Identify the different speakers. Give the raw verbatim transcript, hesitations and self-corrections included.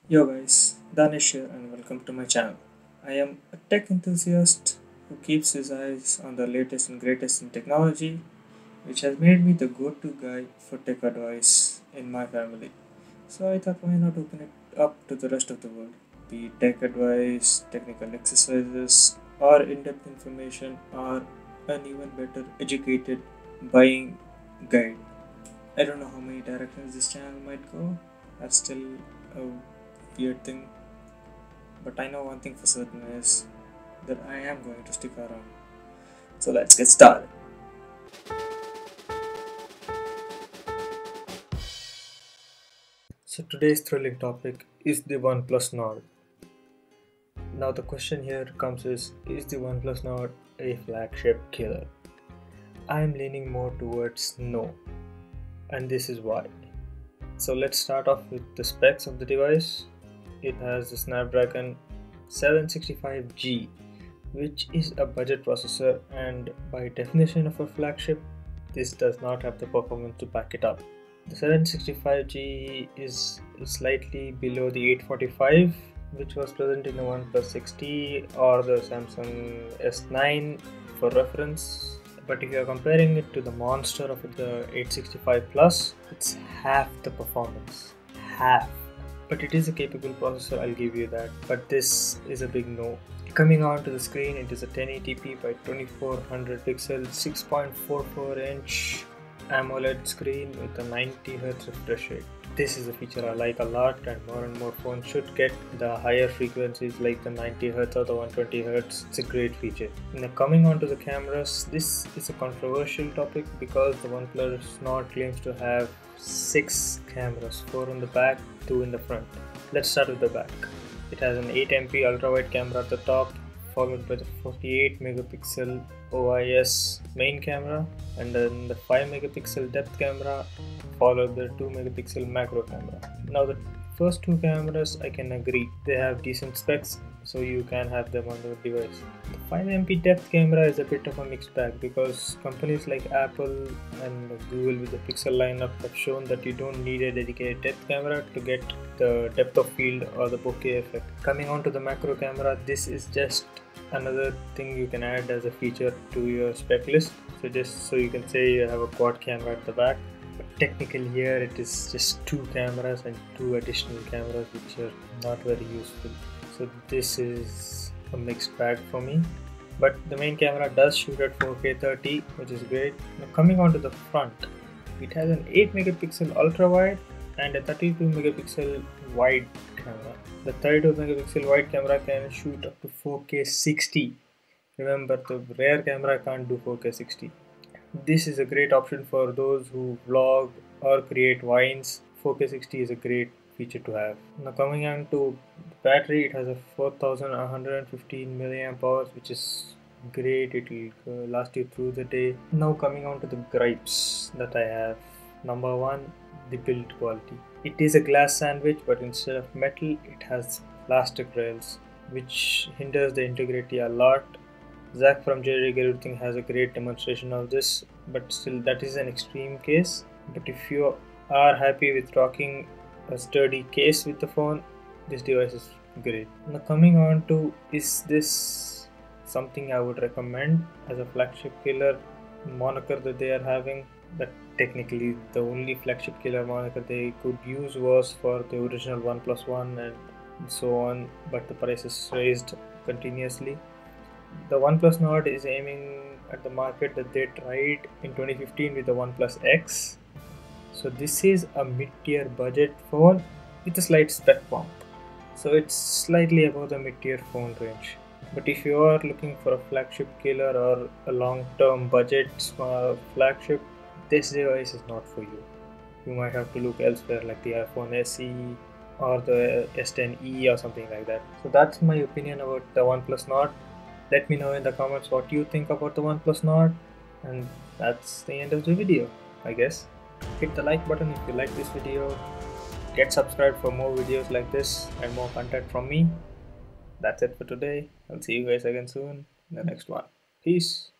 Speaker 1: Yo guys, Danish here and welcome to my channel. I am a tech enthusiast who keeps his eyes on the latest and greatest in technology, which has made me the go-to guy for tech advice in my family. So I thought why not open it up to the rest of the world, be it tech advice, technical exercises, or in-depth information, or an even better educated buying guide. I don't know how many directions this channel might go. That's still a weird thing, but I know one thing for certain is that I am going to stick around. So let's get started. So today's thrilling topic is the OnePlus Nord. Now the question here comes is, is the OnePlus Nord a flagship killer? I am leaning more towards no, and this is why. So let's start off with the specs of the device. It has the Snapdragon seven sixty-five G, which is a budget processor, and by definition of a flagship, this does not have the performance to back it up. The seven sixty-five G is slightly below the eight forty-five, which was present in the OnePlus sixty or the Samsung S nine for reference. But if you are comparing it to the monster of the eight sixty-five Plus, it's half the performance. Half. But it is a capable processor, I'll give you that. But this is a big no. Coming onto the screen, it is a ten eighty p by twenty-four hundred pixel, six point four four inch AMOLED screen with a ninety hertz refresh rate. This is a feature I like a lot, and more and more phones should get the higher frequencies like the ninety hertz or the one hundred twenty hertz. It's a great feature. Now coming on to the cameras, this is a controversial topic because the OnePlus Nord claims to have six cameras, four on the back, two in the front. Let's start with the back. It has an eight megapixel ultra-wide camera at the top, followed by the forty-eight megapixel O I S main camera, and then the five megapixel depth camera, followed by the two megapixel macro camera. Now the first two cameras, I can agree, they have decent specs, so you can have them on the device. The five megapixel depth camera is a bit of a mixed bag because companies like Apple and Google with the Pixel lineup have shown that you don't need a dedicated depth camera to get the depth of field or the bokeh effect. Coming on to the macro camera, this is just another thing you can add as a feature to your spec list. So just so you can say you have a quad camera at the back. But technically here it is just two cameras and two additional cameras which are not very useful. So this is a mixed bag for me. But the main camera does shoot at four K thirty, which is great. Now coming on to the front, it has an eight megapixel ultra wide and a thirty-two megapixel wide camera. The thirty-two megapixel wide camera can shoot up to four K sixty. Remember, the rear camera can't do four K sixty. This is a great option for those who vlog or create vines. four K sixty is a great feature to have. Now coming on to the battery, it has a four thousand one hundred fifteen milliamp hours, which is great. It will uh, last you through the day. Now coming on to the gripes that I have. Number one, the build quality. It is a glass sandwich, but instead of metal, it has plastic rails, which hinders the integrity a lot. Zach from J Rig Everything has a great demonstration of this, but still that is an extreme case. But if you are happy with rocking a sturdy case with the phone, this device is great. Now coming on to, is this something I would recommend as a flagship killer moniker that they are having? That technically the only flagship killer moniker they could use was for the original OnePlus One and so on, but the price is raised continuously. The OnePlus Nord is aiming at the market that they tried in twenty fifteen with the OnePlus X. So this is a mid-tier budget phone with a slight spec bump. So it's slightly above the mid-tier phone range. But if you are looking for a flagship killer or a long-term budget small flagship, this device is not for you. You might have to look elsewhere like the iPhone S E or the S ten e or something like that. So that's my opinion about the OnePlus Nord. Let me know in the comments what you think about the OnePlus Nord, and that's the end of the video, I guess. Hit the like button if you like this video. Get subscribed for more videos like this and more content from me. That's it for today. I'll see you guys again soon in the next one. Peace.